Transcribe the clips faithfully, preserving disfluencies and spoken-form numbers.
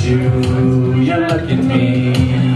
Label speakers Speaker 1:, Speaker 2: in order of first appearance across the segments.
Speaker 1: you, you look at me.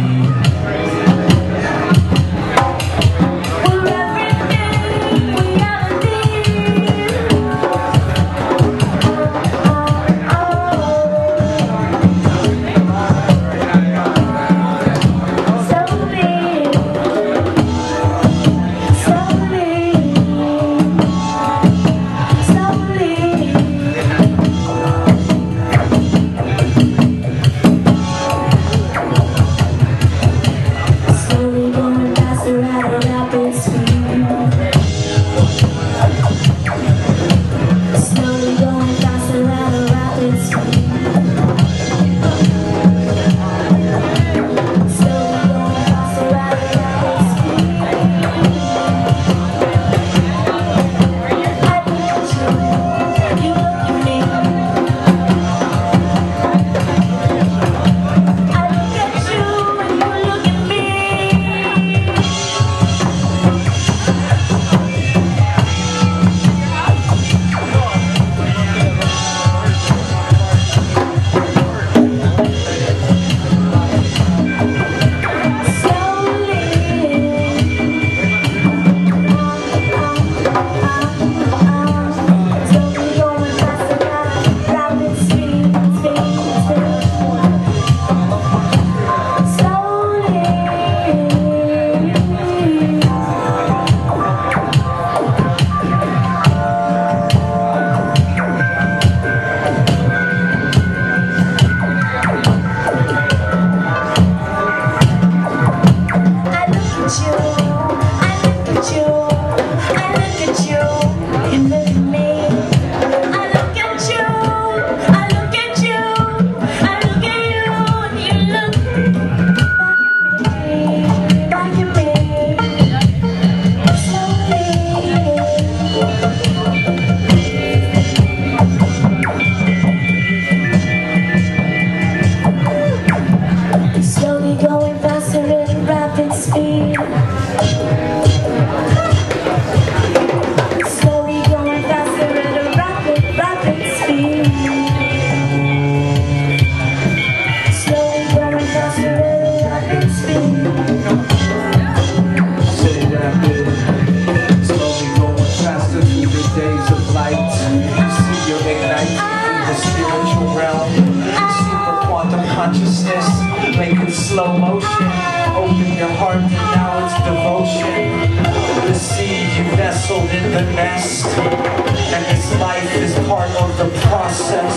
Speaker 2: Slow motion, open your heart and now it's devotion. The seed you nestled in the nest, and this life is part of the process.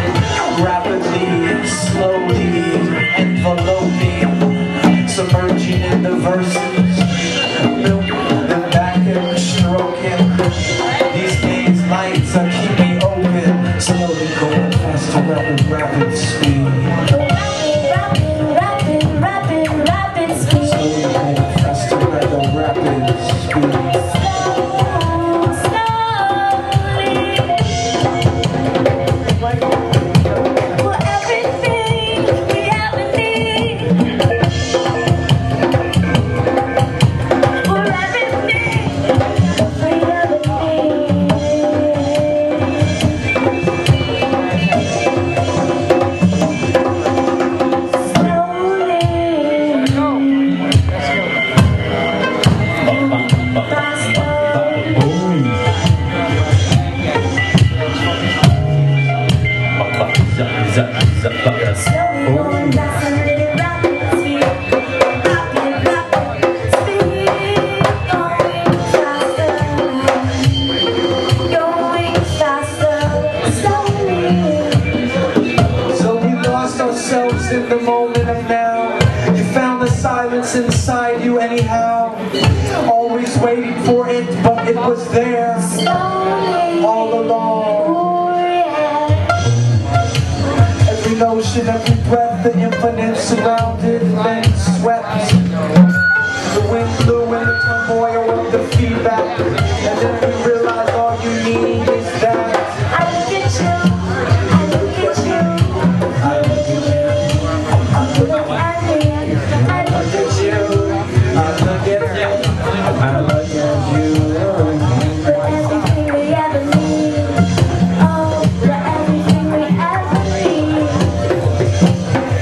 Speaker 2: Rapidly and slowly enveloping, submerging in the verses, milk them back and stroking. These days lights are keeping open, slowly going faster, rapid, rapid speed. In the moment of now, you found the silence inside you anyhow. Always waiting for it, but it was there all along. Every notion, every breath, the infinite surrounded and swept. The wind blew in the turmoil of the feedback, and then you realize all you need is that. I look at you, I look at you, I look at you. I look at you, I look at you, I look at you. For everything we ever need, oh, for everything we ever need.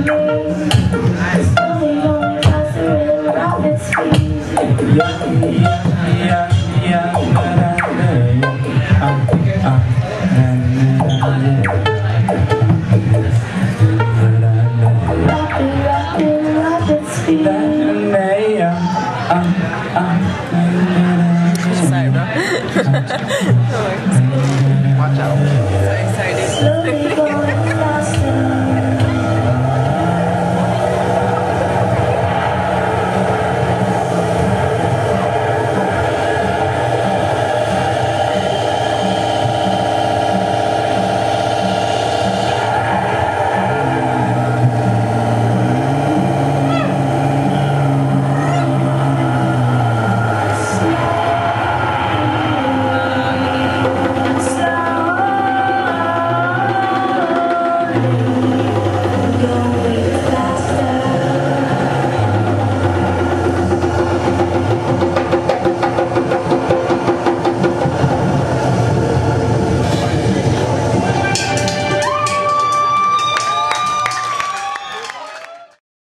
Speaker 3: Rapid, rapid, rapid speed.